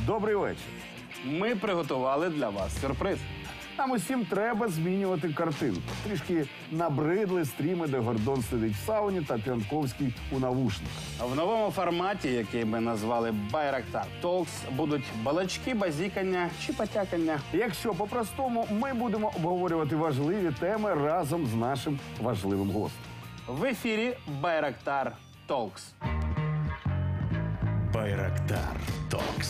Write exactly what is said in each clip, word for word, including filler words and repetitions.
Добрий вечір. Ми приготували для вас сюрприз. Нам усім треба змінювати картинку. Трішки набридли стріми, де Гордон сидить в сауні та П'янковський у навушниках. В новому форматі, який ми назвали Байрактар Talks, будуть балачки, базікання чи потякання. Якщо по-простому, ми будемо обговорювати важливі теми разом з нашим важливим гостем. В ефірі Байрактар Talks. Байрактар Talks.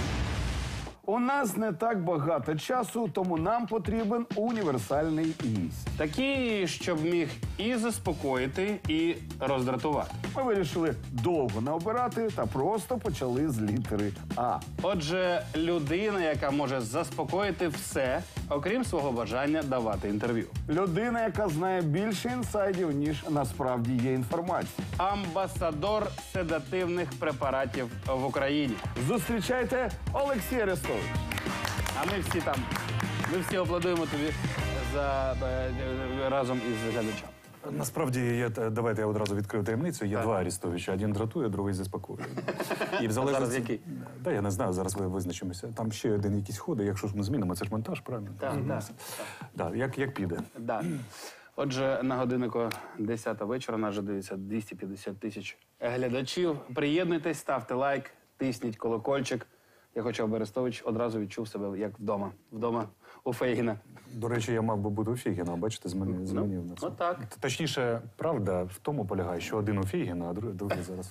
У нас не так багато часу, тому нам потрібен універсальний гість. Такий, щоб міг і заспокоїти, і роздратувати. Ми вирішили довго не обирати та просто почали з літери А. Отже, людина, яка може заспокоїти все, окрім свого бажання давати інтерв'ю. Людина, яка знає більше інсайдів, ніж насправді є інформація. Амбасадор седативних препаратів в Україні. Зустрічайте Олексія Арестовича. А ми всі там, ми всі аплодуємо тобі за, е, разом із глядачами. Насправді, є, давайте я одразу відкрию таємницю. Є Так. два Арестовича. Один дратує, другий заспокоює. І в залежності... зараз який? Да, я не знаю, зараз ви визначимося. Там ще один якийсь ходить, якщо ж ми змінимо, це ж монтаж, правильно? Так, так. Да, як, як піде. Да. Отже, на годиннику десята вечора нас вже дивиться двісті п'ятдесят тисяч глядачів. Приєднуйтесь, ставте лайк, тисніть колокольчик. Я хочу, аби Арестович одразу відчув себе як вдома. Вдома у Фейгіна. До речі, я мав би бути у Фейгіна, а бачите, змінив, змінив на це. отак. Точніше, правда в тому полягає, що один у Фейгіна, а другий, другий зараз.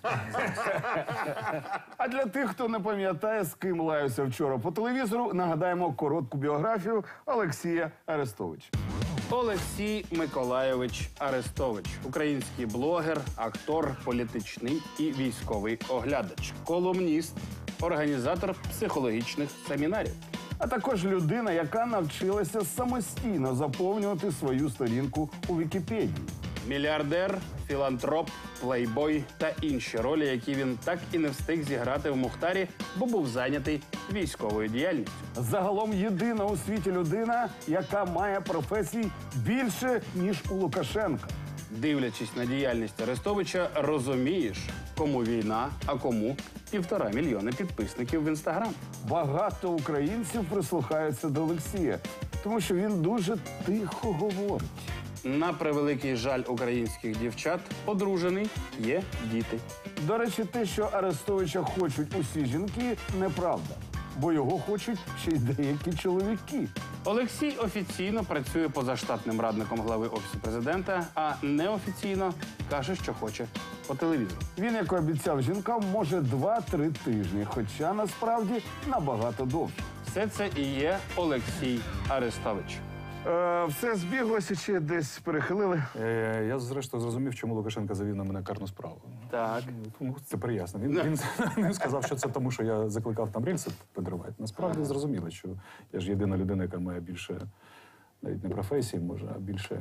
А для тих, хто не пам'ятає, з ким лаюся вчора по телевізору, нагадаємо коротку біографію Олексія Арестовича. Олексій Миколайович Арестович. Український блогер, актор, політичний і військовий оглядач. Колумніст, організатор психологічних семінарів. А також людина, яка навчилася самостійно заповнювати свою сторінку у Вікіпедії. Мільярдер, філантроп, плейбой та інші ролі, які він так і не встиг зіграти в Мухтарі, бо був зайнятий військовою діяльністю. Загалом єдина у світі людина, яка має професій більше, ніж у Лукашенка. Дивлячись на діяльність Арестовича, розумієш, кому війна, а кому півтора мільйони підписників в Інстаграм. Багато українців прислухаються до Олексія, тому що він дуже тихо говорить. На превеликий жаль українських дівчат, одружений, є діти. До речі, те, що Арестовича хочуть усі жінки, неправда. Бо його хочуть ще й деякі чоловіки. Олексій офіційно працює позаштатним радником глави Офісу президента, а неофіційно каже, що хоче по телевізору. Він, як обіцяв жінкам, може два-три тижні, хоча насправді набагато довше. Все це і є Олексій Арестович. Е, все збіглося чи десь перехилили? Е, я, зрештою, зрозумів, чому Лукашенко завів на мене карну справу. Так. Ну, це приясно. Він, він, він сказав, що це тому, що я закликав там рельси підривати. Насправді зрозуміло, що я ж єдина людина, яка має більше, навіть не професії, може, а більше,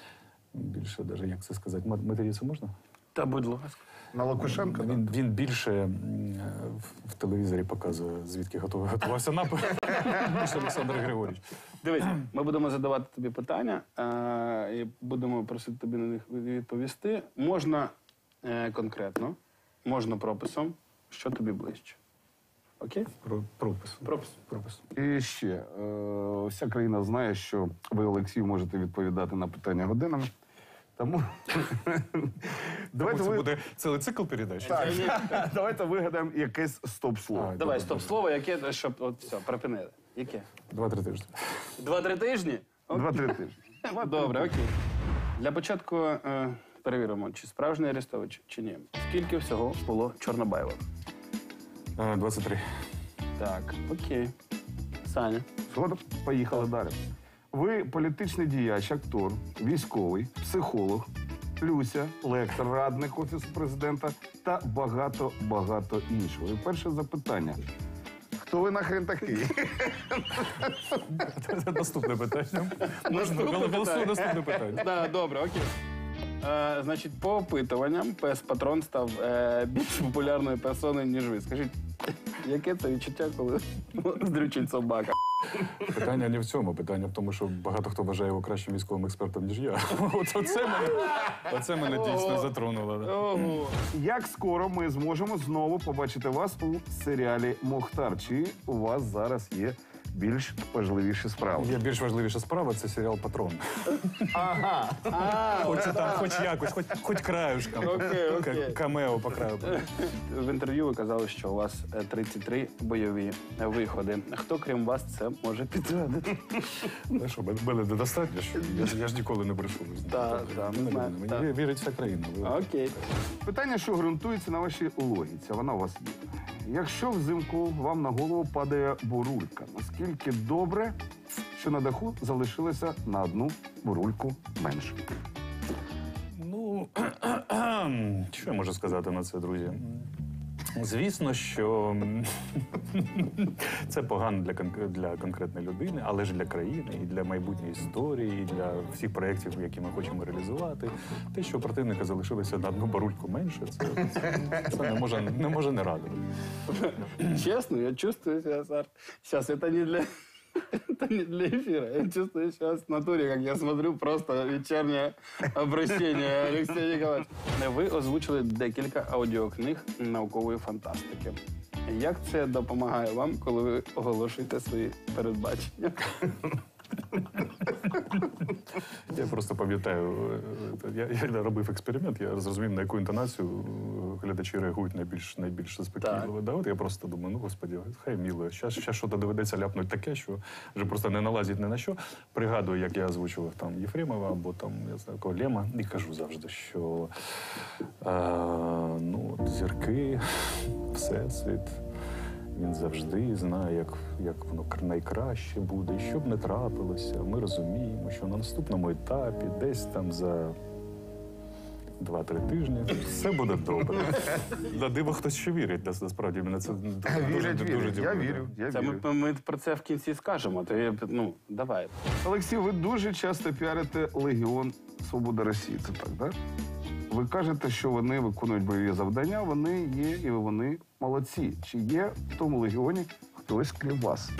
більше, даже, як це сказати, матеріться можна? Та будь ласка. На Лукашенка? Він, він більше м, в, в телевізорі показує, звідки готовий, готувався напад, ніж Олександр Григорійович. Дивись, ми будемо задавати тобі питання е, і будемо просити тобі на них відповісти. Можна е, конкретно, можна прописом, що тобі ближче. Окей? Про, пропис. Пропис. Пропис. І ще, е, вся країна знає, що ви, Олексій, можете відповідати на питання годинами. Тому давайте, Це ви... буде цілий цикл передач? так, давайте вигадаємо якесь стоп-слово. А, Давай, добре, стоп-слово, яке, щоб, от все, припинили. Яке? Два-три тижні. Два-три тижні? Два-три тижні. Добре, окей. Для початку е, перевіримо, чи справжній Арестович, чи ні. Скільки всього було Чорнобаєва? А, двадцять три. Так, окей. Саня. Згодом, поїхали далі. Ви політичний діяч, актор, військовий, психолог, Люся, лектор, радник Офісу президента та багато-багато іншого. І перше запитання. Хто ви нахрен такий? Наступне питання. Наступне Голосуй питання. наступне питання. Да, добре, окей. Е, значить, по опитуванням пес Патрон став е, більш популярною персоною, ніж ви. Скажіть, яке це відчуття, коли здрючить собака? Питання не в цьому. Питання в тому, що багато хто вважає його кращим військовим експертом, ніж я. От оце мене, оце мене дійсно затронуло. Да. Ого. Як скоро ми зможемо знову побачити вас у серіалі «Мохтар»? Чи у вас зараз є більш важливіші справи? Є більш важливіша справа – це серіал «Патрон». Ага. Хоч там, хоч якось, хоч, хоч краюшком. Окей, окей. К- Камео по краю. В інтерв'ю ви казали, що у вас е, тридцять три бойові виходи. Хто, крім вас, це може підтвердити? Ну що, мене недостатньо, що я, ж- я ж ніколи не брешу. ви знаєте. Так, так, Мене знаю, мені так. ві- вірить вся країна. Ви- Окей. Питання, що ґрунтується на вашій логіці, а вона у вас є. Якщо взимку вам на голову падає бурулька, наскільки добре, що на даху залишилося на одну бурульку менше? Ну, що я можу сказати на це, друзі? Звісно, що це погано для, конк- для конкретної людини, але ж для країни, і для майбутньої історії, і для всіх проєктів, які ми хочемо реалізувати. Те, що у противника залишилося на одну барульку менше, це, це, це не, може, не може не радувати. Честно, я чувствую себя, Сар. Сейчас это не для... Это не для эфира. Я чувствую сейчас в натуре, как я смотрю просто вечернее обращение Олексія Ніколаєвича. Ви озвучили декілька аудіокниг наукової фантастики. Як це допомагає вам, коли ви оголошуєте свої передбачення? Я просто пам'ятаю, е, я, я робив експеримент, я зрозумів, на яку інтонацію глядачі реагують найбільш, найбільш заспокійливо. Да, от я просто думаю, ну, господи, хай міло, зараз щось доведеться ляпнути таке, що вже просто не налазить ні на що. Пригадую, як я озвучував там Єфремова або там, я знаю, кого, Лема, і кажу завжди, що е, ну, от зірки, всесвіт, він завжди знає, як, як воно найкраще буде, і що б не трапилося. Ми розуміємо, що на наступному етапі, десь там за два-три тижні, все буде добре. На диво хтось ще вірить, нас- насправді мене це дуже, Вірять, дуже, вірять. дуже Я дивує. вірю, я Це вірю. ми, ми про це в кінці скажемо. То я, ну, давай. Олексій, ви дуже часто піарите Легіон Свобода Росії. Це так, так? Ви кажете, що вони виконують бойові завдання, вони є і вони молодці. Чи є в тому легіоні хтось крім вас?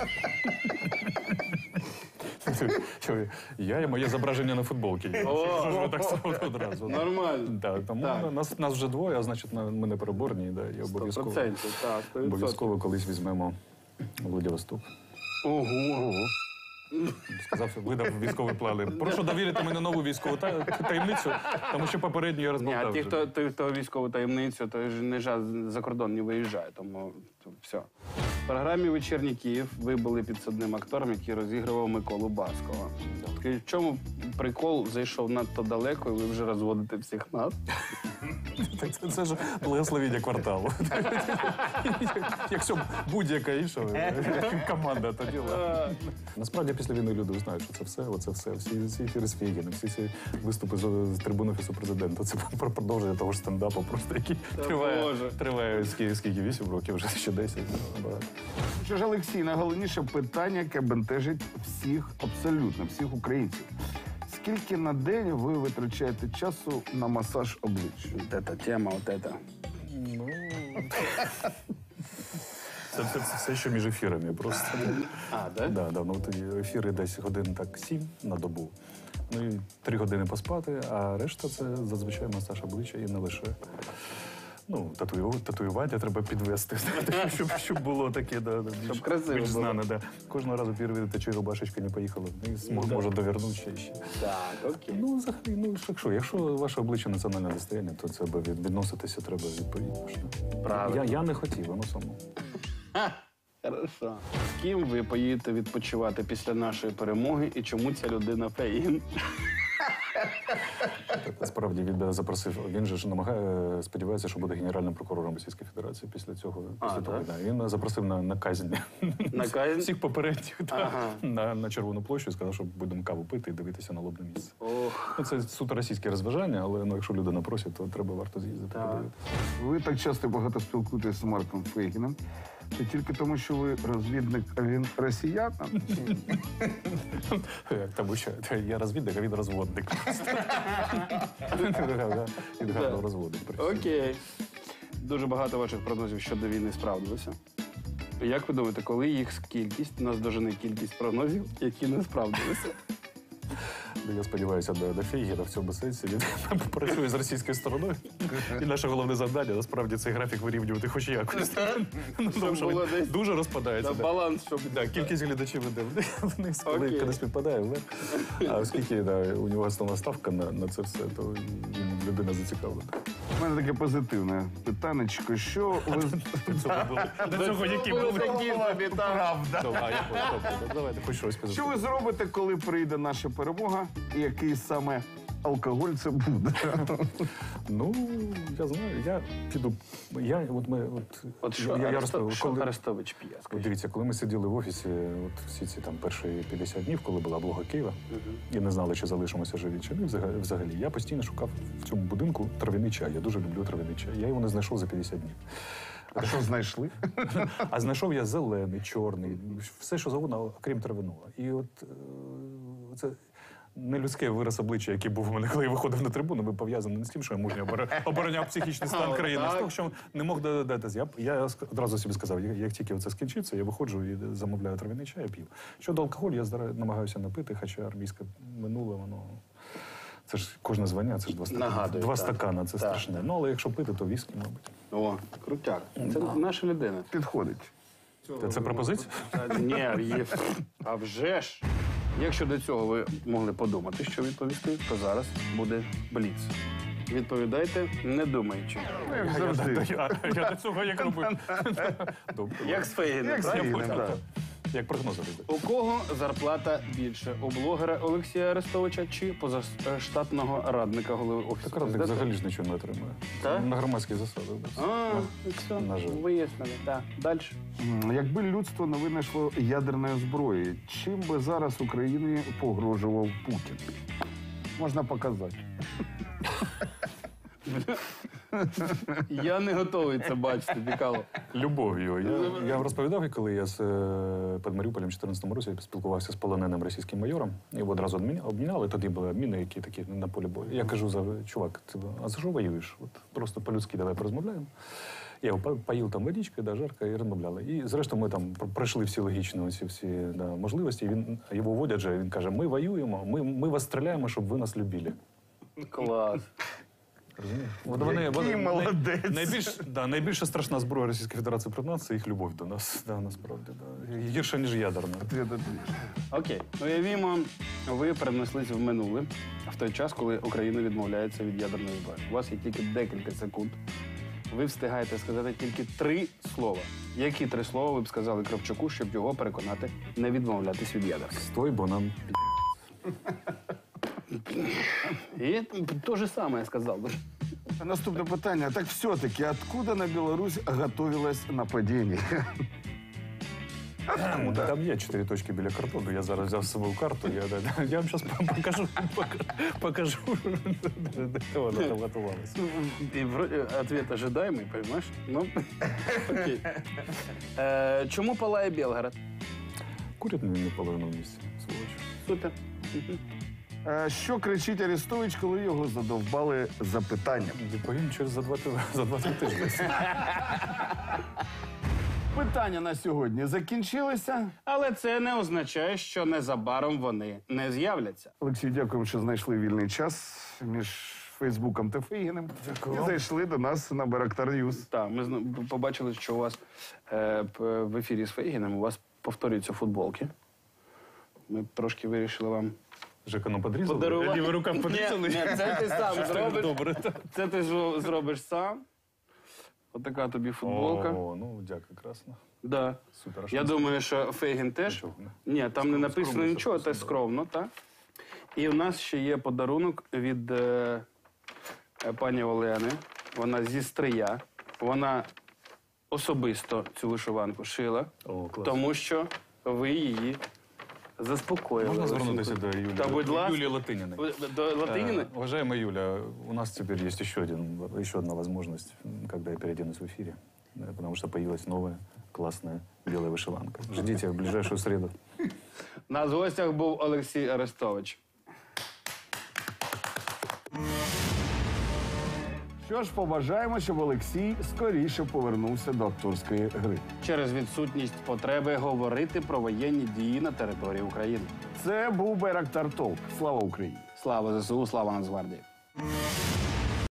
Що, я і моє зображення на футболці. Що ж ви так само одразу? Нормально. Да, тому Так. нас, нас вже двоє, а значить на- ми не переборні. Да, і Сто обов'язково, процентів, так, сто відсотків. обов'язково колись візьмемо Владивосток. Ого. Сказав, що видав військовий план. Прошу довірити мені нову військову та- таємницю, тому що попередню я Ні, розповідав. а ті, вже. хто, ті, хто військову таємницю, то ж не жа за кордон не виїжджає, тому то все. В програмі «Вечірній Київ» ви були підсадним актором, який розігрував Миколу Баскова. Скажіть, в чому прикол зайшов надто далеко, і ви вже розводите всіх нас? Так це, це ж благословіння кварталу. Якщо б будь-яка інша команда, то діло. Насправді після війни люди знають, що це все, оце все, всі ці ефіри з Фєгіном, всі ці виступи з, з трибуни Офісу президента. Це про продовження того ж стендапу, просто який Та триває, Боже. триває скільки, скільки вісім років, вже ще десять. Багато. Що ж, Олексій, найголовніше питання, яке бентежить всіх, абсолютно всіх українців. Скільки на день ви витрачаєте часу на масаж обличчя? От ця тема, от ця. Ну, це, це, це все, що між ефірами просто. А, да? Да, да, ну тоді ефіри десь годин так сім на добу. Ну і три години поспати, а решта це зазвичай масаж обличчя і не лише. Ну, татуювання, татуювання треба підвести, щоб, щоб було таке, да, да, більш, красиво більш було. знане. Да. Кожного разу перевірити, чи рубашечка не поїхала вниз, мо- Да. може довернути ще. ще. Так, окей. Ну, взагалі, ну, якщо, якщо ваше обличчя національне достояння, то це би від- відноситися треба відповідно. Що. Правильно. Я, я не хотів, воно само. Хорошо. З ким ви поїдете відпочивати після нашої перемоги і чому ця людина феїн? Справді він запросив. Він же ж намагає, сподівається, що буде генеральним прокурором Російської Федерації після цього. А, Після того, так? да. Він запросив на, на казнь. На казнь? Всіх попередніх да, Ага. на, на Червону площу і сказав, що будемо каву пити і дивитися на лобне місце. Ох, Ну, це суто російське розважання, але ну, якщо людина просить, то треба варто з'їздити. Так. подивитися. Ви так часто і багато спілкуєтеся з Марком Фейгіном. Це тільки тому, що ви розвідник, а він росіян? Чи- Тому що я розвідник, а він розводник. Він гарно розводить. окей. Дуже багато ваших прогнозів щодо війни справдилося. Як ви думаєте, коли їх кількість наздожене кількість прогнозів, які не справдилися? Ну, я сподіваюся, до, до Фейгера в цьому сенсі він працює з російською стороною. І наше головне завдання, насправді, цей графік вирівнювати хоч якось. Ну, тому що було він десь дуже розпадається. На да. баланс, щоб... Да, кількість глядачів іде вниз, коли Окей. коли співпадає вверх. А оскільки да, у нього основна ставка на, на це все, то він людина зацікавлена. У мене таке позитивне питанечко. Що ви До цього які були? такі собі там. правда? Давай, я понял, добре, давайте хоч щось Що позитивне. ви зробите, коли прийде наша перемога, і який саме алкоголь це буде? Ну, я знаю, я піду. Я, от ми, от, От що, я, я Арестов... розповів, що коли- Арестович п'є, От скажіть? дивіться, коли ми сиділи в офісі, от всі ці там перші п'ятдесят днів, коли була облога Києва, і не знали, чи залишимося живі, чи ні, взага- взагалі, я постійно шукав в цьому будинку трав'яний чай. Я дуже люблю трав'яний чай. Я його не знайшов за п'ятдесят днів. А що знайшли? А знайшов я зелений, чорний, все, що завгодно, окрім трав'яного. І от е, це нелюдський вираз обличчя, який був у мене, коли я виходив на трибуну, був пов'язаний не з тим, що я мужньо обор- обороняв психічний стан А, країни, а з так. того, що не мог додатися. Я, я ск- одразу собі сказав, як як тільки це скінчиться, я виходжу і замовляю трав'яний чай, я п'ю. Щодо алкоголю, я зараз намагаюся напити, хоча армійське минуле, воно... Це ж кожне звання, це ж два стакани. Нагадую, Два так. стакана, це Так, страшне. так. Ну, але якщо пити, то віскі, мабуть. О, крутяк. Це наша людина. Підходить. Це, це пропозиція? Та Ні, є. А вже ж. Якщо до цього ви могли подумати, що відповісти, то зараз буде бліц. Відповідайте, не думаючи. Ну, як Я, завжди. я, я, я до цього як робив. Добре. Як з Фейгіним, Як з правильно? Фейгіним, так. Як прогноз робити. У кого зарплата більше? У блогера Олексія Арестовича чи позаштатного радника голови Офісу Так радник Президента? взагалі ж нічого не отримує. Так? На громадських засадах. да. А, ну все, На жаль. вияснили. Так, далі. М, Якби людство не винайшло ядерної зброї, чим би зараз Україні погрожував Путін? Можна показати. Я не готовий це бачити, Бікало. Любов'ю. Я, я вам розповідав, коли я з е, під Маріуполем в чотирнадцятому році спілкувався з полоненим російським майором. Його одразу обміня- обміняли, тоді були міни, які такі на полі бою. Я кажу, за чувак, ти, а за що воюєш? От просто по-людськи давай порозмовляємо. Я його по- поїв там водичкою, да, жарко, і розмовляли. І зрештою ми там пр- пройшли всі логічні оці всі да, можливості. І він, його водять же, він каже, ми воюємо, ми, ми вас стріляємо, щоб ви нас любили. Клас. Розумієш? От Який молодець. най- найбільш, да, найбільша страшна зброя Російської Федерації проти нас – це їх любов до нас. Да, насправді, да. Гірше, ніж ядерна. Ответ ответ. Окей. Уявімо, ви перенеслись в минуле, в той час, коли Україна відмовляється від ядерної зброї. У вас є тільки декілька секунд. Ви встигаєте сказати тільки три слова. Які три слова ви б сказали Кравчуку, щоб його переконати не відмовлятись від ядерки? Стой, бо нам І те ж саме я сказав. Наступне питання. Так все-таки, откуда на Білорусь готовилось нападение? Ну, там є чотири точки біля картону. Я зараз взяв з собою карту. Я, да, я вам зараз покажу, покажу, де вона там готувалася. І вроде ответ ожидаемый, понимаешь? Ну, окей. Е, чому палає Белгород? Курять не в половиному місці, сволоч. Супер. Мгм. Е, Що кричить Арестович, коли його задовбали запитанням? Відповім через за два, ти- за два-три тижні. Питання на сьогодні закінчилися. Але це не означає, що незабаром вони не з'являться. Олексій, дякуємо, що знайшли вільний час між Фейсбуком та Фейгіним. Дякую. І зайшли до нас на Байрактар Ньюс. Так, ми зна- побачили, що у вас е, п- в ефірі з Фейгіним у вас повторюються футболки. Ми трошки вирішили вам Жека, ну подрізали? подарувати. Лівою рукою Ні, подрізали? ні, це ти сам зробиш. Добре. Це ти зро- зробиш сам. Отака тобі футболка. О, ну, дякую, красно. Да. Супер. А що Я це? думаю, що Фейгін теж. Нічого, Ні, там не написано скромно нічого, це це просто, скромно, так. І в нас ще є подарунок від е, е, пані Олени. Вона зі Стрия. Вона особисто цю вишиванку шила, О, клас. тому що ви її заспокоїли. Можна Олексій звернутися до Миколаївич? Юлії? Та, будь ласка. Юлії Латининой. Ви- До Латиніни? Э, Уважаемая Юля, у нас теперь есть еще, один, еще одна возможность, м, когда я переоденусь в эфире, э, потому что появилась новая классная белая вышиванка. Ждите в ближайшую среду. У нас в гостях був Олексій Арестович. Що ж, побажаємо, щоб Олексій скоріше повернувся до акторської гри. Через відсутність потреби говорити про воєнні дії на території України. Це був Байрактар Толк. Слава Україні! Слава ЗСУ, слава Нацгвардії!